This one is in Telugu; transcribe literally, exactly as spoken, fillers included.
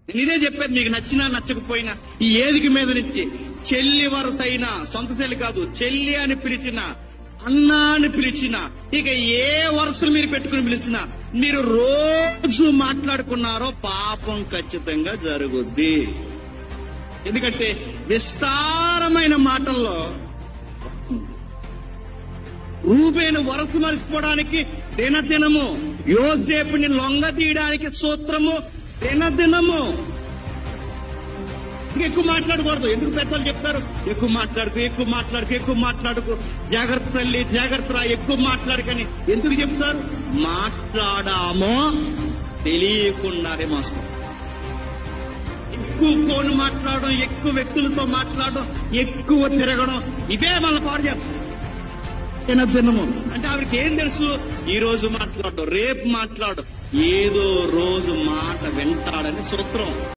నేను ఇదే చెప్పేది, మీకు నచ్చినా నచ్చకపోయినా ఈ ఏదిక మీద నుంచి చెల్లి వరుస అయినా, సొంత చెల్లి కాదు, చెల్లి అని పిలిచిన, అన్నా అని పిలిచిన, ఇక ఏ వరుసలు మీరు పెట్టుకుని పిలిచినా మీరు రోజు మాట్లాడుకున్నారో పాపం ఖచ్చితంగా జరుగుద్ది. ఎందుకంటే విస్తారమైన మాటల్లో రూబేను వరస మరిచిపోవడానికి దినదినము, యోసేపుని లొంగ తీయడానికి సూత్రము దినదినము. ఎక్కువ మాట్లాడకూడదు. ఎందుకు పెద్దలు చెప్తారు, ఎక్కువ మాట్లాడుకు ఎక్కువ మాట్లాడుకు ఎక్కువ మాట్లాడుకు జాగ్రత్త తల్లి జాగ్రత్త, ఎక్కువ మాట్లాడుకని ఎందుకు చెప్తారు? మాట్లాడామో తెలియకుండానే మోసం. ఎక్కువ ఫోన్ మాట్లాడడం, ఎక్కువ వ్యక్తులతో మాట్లాడడం, ఎక్కువ తిరగడం, ఇవే మన పాడు చేస్తాం. దినదినము అంటే ఆవిడకి ఏం తెలుసు? ఈ రోజు మాట్లాడు, రేపు మాట్లాడు, ఏదో రోజు మాట వింటాడని సూత్రం.